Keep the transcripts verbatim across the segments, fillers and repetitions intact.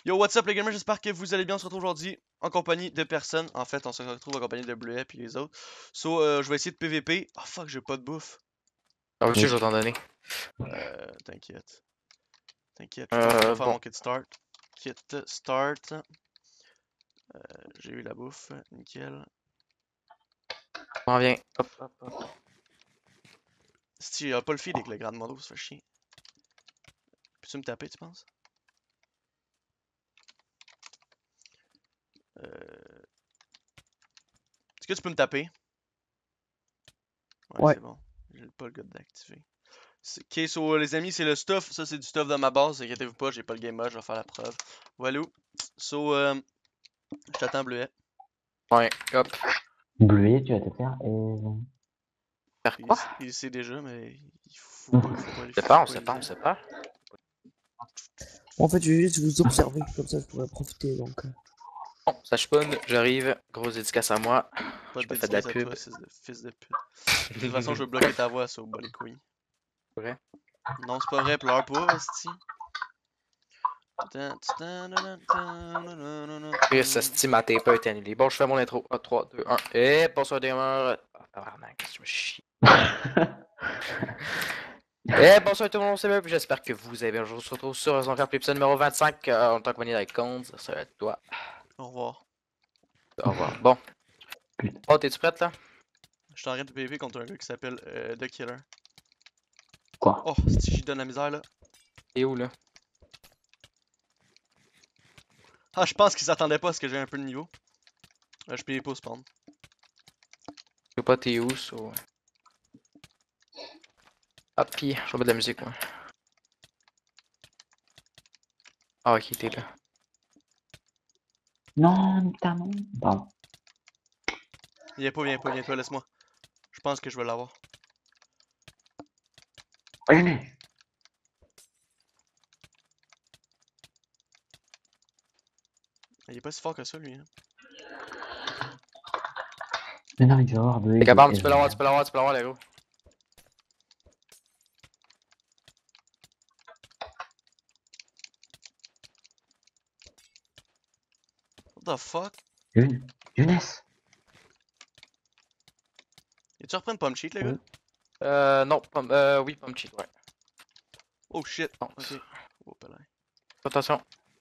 Yo, what's up les gamers, j'espère que vous allez bien. On se retrouve aujourd'hui en compagnie de personnes. En fait, on se retrouve en compagnie de Bleuet et les autres. So, euh, je vais essayer de P V P. Oh fuck, j'ai pas de bouffe. Ah, veux-tu, je vais t'en donner. Euh, t'inquiète. T'inquiète, je suis en train de Euh, faire bon. mon kit start. Kit start. Euh, j'ai eu la bouffe, nickel. On revient. Hop, hop, hop. Si tu as pas le feed avec le grand mondo, ça fait chier. Peux-tu me taper, tu penses? Euh... Est-ce que tu peux me taper? Ouais, Ouais. c'est bon. J'ai pas le gars d'activer. Ok, so les amis, c'est le stuff. Ça, c'est du stuff de ma base. Inquiétez-vous pas, j'ai pas le game mode, je vais faire la preuve. Voilà. So, euh, je t'attends, Bleuet. Ouais, hop. Bleuet, tu vas te faire et... Faire Il, quoi? il sait déjà, mais il faut pas, faut pas, On faut sait pas, pas on lui sait pas, on dire. sait pas. En fait, je vais juste vous observer, comme ça je pourrais profiter donc. euh. Bon, ça spawn, j'arrive. Grosse dédicace à moi. Pas Je de me fais de la dédicace à pub. toi, fils de, fils de pute. De toute façon, je veux bloquer ta voix, ça, au bas les couilles. Vrai? Non, c'est pas vrai, pleure pas, esti. Chris, Steam a T P été annulé. Bon, je fais mon intro. Ah, trois, deux, un. Et bonsoir, gamer. Ah, tabarnak, qu'est-ce que je me chie. Et bonsoir tout le monde, c'est Meuble. J'espère que vous avez bien. Je se retrouve sur Horizon quatre, l'épisode numéro vingt-cinq. Euh, en tant que avec Konz. Ça va être toi. Au revoir. Au revoir. Bon. Oh, t'es-tu prête là? Je suis en train de P V P contre un gars qui s'appelle euh, The Killer. Quoi? Oh, si j'y donne la misère là. T'es où là? Ah, je pense qu'il s'attendait pas à ce que j'ai un peu de niveau. Là, je paye pas au spawn. Je sais pas t'es où, so... Hop, pis, je vais mettre de la musique, moi. Ah, ok, t'es là. Non, putain, non. Pardon. Viens pas, viens pas, viens pas, laisse-moi. Je pense que je vais l'avoir. Venez. Il est pas si fort que ça, lui. Hein. Mais non, il va avoir Bleuet. T'es capable, et- tu peux l'avoir, tu peux l'avoir, tu peux l'avoir, les gros. What the fuck? Younes. Younes. Et tu reprends une pomme cheat, les gars? Oui. Euh, non, pomme, euh, oui, pomme cheat, ouais. Oh shit. Non, Ok. Oh, palais. attention.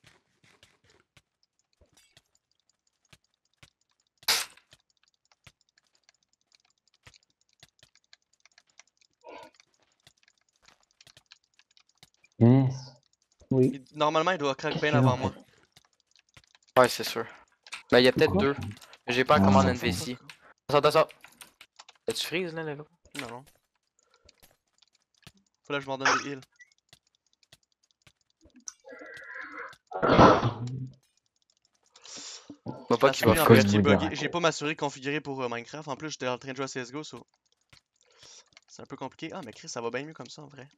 Younes. Oui. Il- Normalement, il doit crack Qu'est-ce bien que tu veux avant en moi. fait? Ouais, c'est sûr. Ben, il y a peut-être Quoi? deux. Mais j'ai pas Ah, la commande non. N V C. Attention, attention. T'as-tu freeze, là, les gros? Non, non. Faut là que je m'en donne des heals. Moi, pas Parce qu'il que va lui, en plus, fuir. qui est Comme bugué. modérateur. J'ai pas m'assuré configuré pour euh, Minecraft. En plus, j'étais en train de jouer à C S G O, so... c'est un peu compliqué. Ah, mais Chris, ça va bien mieux comme ça, en vrai.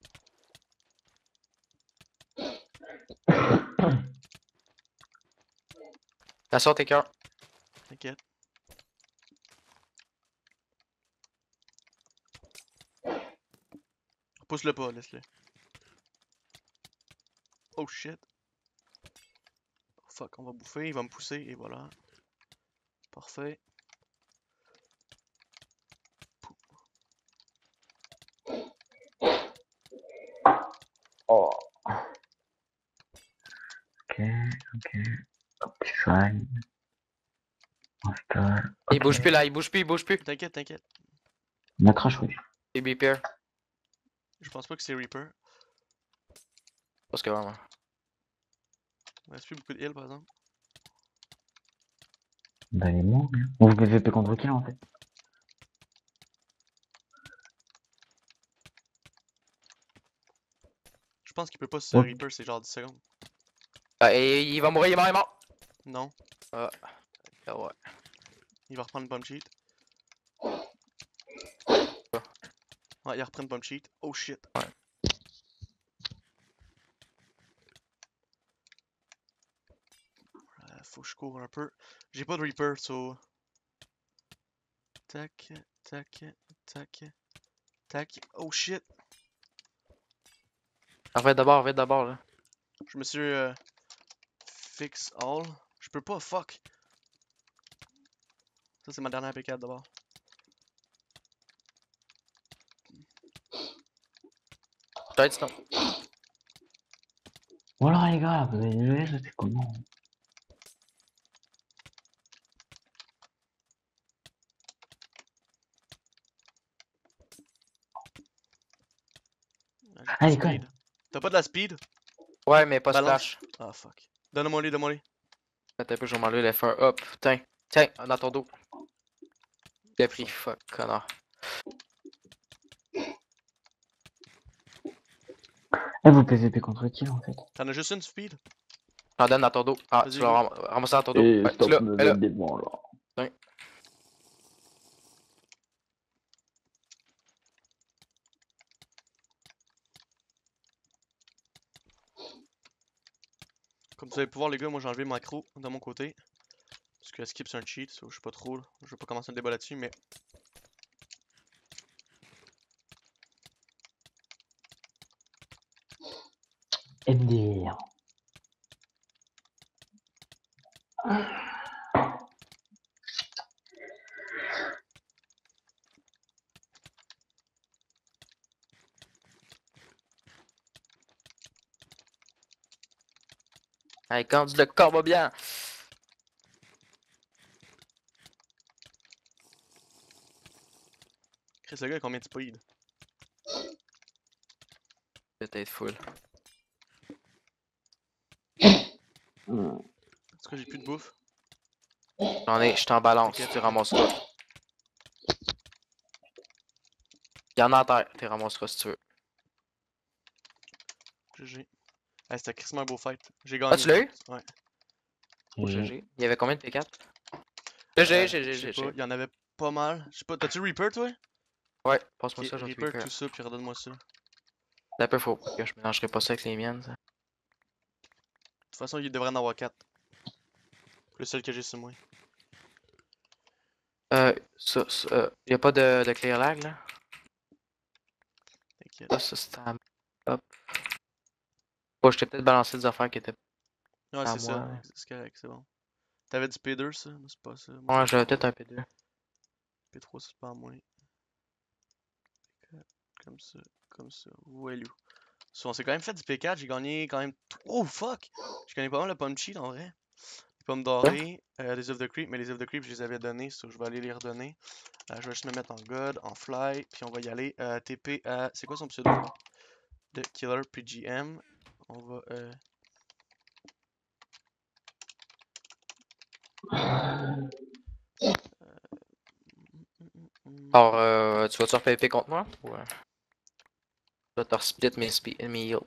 Attention, tes cœurs. T'inquiète. Pousse-le pas, laisse-le. Oh shit. Oh, fuck, on va bouffer, il va me pousser, et voilà. Parfait. Oh. Ok, ok. Hop, shrine. Monster. Il Ok. bouge plus, là, il bouge plus, il bouge plus. T'inquiète, t'inquiète. On a crash, oui. Et B P R. Je pense pas que c'est Reaper. Parce que vraiment. Il reste plus beaucoup de heal, par exemple. Bah, il est mort, hein. On vous P V P contre qui, en fait? Je pense qu'il peut pas se Oh. Reaper, c'est genre dix secondes. Ah, et il va mourir, il est mort, il est mort. Non. Ah, ah ouais. Il va reprendre une bomb cheat. Ouais, il reprend une bomb cheat. Oh shit. Ouais. Euh, faut que je cours un peu. J'ai pas de Reaper, so... Tac, tac, tac, tac. Oh shit. Arrête d'abord, arrête d'abord, là. Je me suis euh, fix all. Je peux pas, fuck. Ça, c'est ma dernière P quatre d'abord. Peut-être sinon. Voilà les gars, vous avez joué, ça c'est comment? Ah, j'ai Ah, pas de il colle. speed. T'as pas de la speed? Ouais, mais pas Balance. splash. Ah, fuck. Donne-moi les, donne-moi les. Attends un peu, je vais m'enlever les feux. Hop, tiens. Tiens, dans ton dos. Il a pris, fuck, connard. Eh, vous P V P contre qui en fait? T'en as juste une speed? J'en donne dans ton dos. Ah, Vas-y, tu l'as go. ram ramassé dans ton dos. Et Ouais, tu stop l'as, me elle là. mettre des devants là. Tiens. Comme vous allez pouvoir, les gars, moi j'ai enlevé le macro de mon côté. Parce que skip c'est un cheat, so je sais pas trop. Là. Je vais pas commencer un débat là-dessus, mais. M D R. Allez, quand le corps va bien. Chris, le gars a combien de speed? Peut-être full. Hmm. En tout cas, j'ai plus de bouffe. J'en ai, je t'en balance, T'inquiète, tu t'inquiète. ramasseras. Y'en a à terre, tu ramasseras si tu veux. G G. Ah, c'était crissement un beau fight. J'ai Ah, gagné. tu l'as eu? Ouais. Oh, Et- G G. Il y avait combien de P quatre? G G, Euh, G G, je sais G pas, G. il y en avait pas mal. Je sais pas, t'as-tu Reaper toi? Ouais, passe-moi Ok, ça, je vais te Reaper, repair. tout ça, puis redonne-moi ça. De C'est un peu faux, que je mélangerai pas ça avec les miennes. ça. toute façon, il devrait en avoir quatre. Le seul que j'ai, c'est moi. Euh, ça, ça euh, y a pas de, de clear lag là? T'inquiète. Ça, ça c'est à... Hop. Bon, je t'ai peut-être balancé des affaires qui étaient Ouais, à c'est ça. moi. C'est correct, c'est bon. T'avais du P deux, ça? Mais c'est pas ça. Moi, Ouais, j'avais j'avais P trois. peut-être un P deux. P trois, c'est pas à moi. Comme ça, comme ça. Walou. So, on s'est quand même fait du P quatre, j'ai gagné quand même. Oh fuck! J'ai gagné pas mal le Punch Cheat en vrai. Les pommes dorées, euh, les œufs de creep, mais les œufs de creep, je les avais donnés, so je vais aller les redonner. Euh, je vais juste me mettre en God, en fly, puis on va y aller. Euh, T P à. C'est quoi son pseudo? De Killer P G M. On va. Euh... Alors, euh, tu vas te repayer contre moi? Ou, euh, je vais te split mes, spe- mes heals.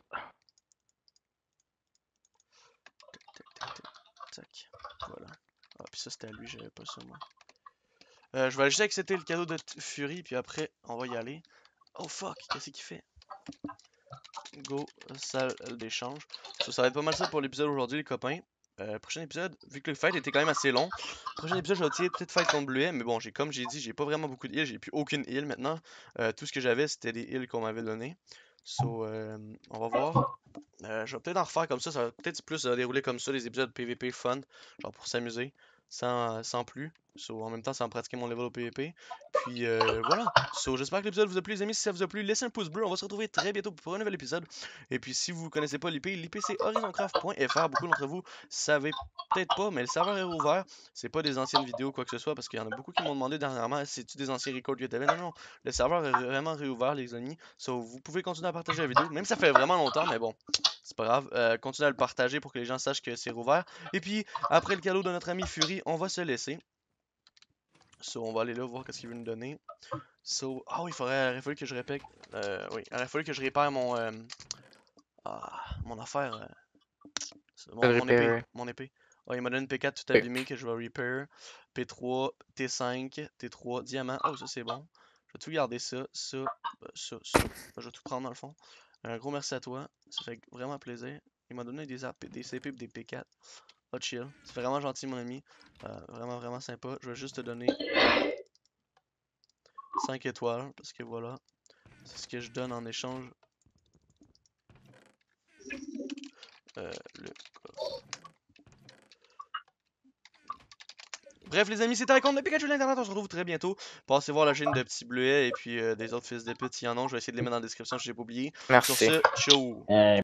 Tac. Voilà. Ah, puis ça c'était à lui, j'avais pas ça moi. Euh, je vais juste accepter le cadeau de Fury, puis après, on va y aller. Oh fuck, qu'est-ce qu'il fait? Go, salle d'échange. So, ça va être pas mal ça pour l'épisode aujourd'hui, les copains. Euh, prochain épisode, vu que le fight était quand même assez long, prochain épisode, je vais essayer peut-être fight contre Bluet, mais bon, j'ai comme j'ai dit, j'ai pas vraiment beaucoup de heals, j'ai plus aucune heal maintenant. Euh, tout ce que j'avais, c'était des heals qu'on m'avait donné. So, euh, on va voir. Euh, je vais peut-être en refaire comme ça, ça va peut-être plus se dérouler comme ça, les épisodes P V P fun, genre pour s'amuser, sans, sans plus. So, en même temps, sans pratiquer mon level au P V P. Puis euh, voilà. So, j'espère que l'épisode vous a plu, les amis. Si ça vous a plu, laissez un pouce bleu. On va se retrouver très bientôt pour un nouvel épisode. Et puis, si vous ne connaissez pas l'I P, l'I P c'est horizoncraft point F R. Beaucoup d'entre vous savez peut-être pas, mais le serveur est rouvert. C'est pas des anciennes vidéos, quoi que ce soit, parce qu'il y en a beaucoup qui m'ont demandé dernièrement si c'est-tu des anciens records que t'avais. Non, non, le serveur est vraiment réouvert, les amis. So, vous pouvez continuer à partager la vidéo, même si ça fait vraiment longtemps, mais bon. C'est pas grave, euh, continuez à le partager pour que les gens sachent que c'est rouvert. Et puis, après le cadeau de notre ami Fury, on va se laisser. So, on va aller là voir qu'est-ce qu'il veut nous donner. So, ah oui, il faudrait, il aurait fallu que je répète. Euh, oui, il aurait fallu que je répare mon, euh, ah, mon affaire. euh, mon, mon épée. Repair. Mon épée. Ah, il m'a donné une P quatre tout Ok. abîmée que je vais repair. P trois, T cinq, T trois, diamant. Oh, ça c'est bon. Je vais tout garder ça, ça, euh, ça, ça. Je vais tout prendre dans le fond. Un gros merci à toi. Ça fait vraiment plaisir. Il m'a donné des, A P, des C P et des P quatre. Oh, chill. C'est vraiment gentil, mon ami. Euh, vraiment, vraiment sympa. Je vais juste te donner cinq étoiles. Parce que voilà. C'est ce que je donne en échange. Euh, le coffre. Bref, les amis, c'était la compte de Pikachu de l'Internet. On se retrouve très bientôt. Passez voir la chaîne de Petit Bleuet et puis euh, des autres fils de pute s'il y en a. Je vais essayer de les mettre dans la description si j'ai pas oublié. Sur Merci. ce, ciao! Euh,